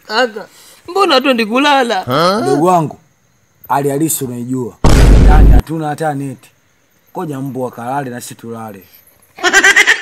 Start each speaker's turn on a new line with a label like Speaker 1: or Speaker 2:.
Speaker 1: Kaka, mbona twende kulala?
Speaker 2: Ndugu wangu, hali halisi unaijua. Ndani hatuna hata neti. Koja mbwa kalale na sisi tulale.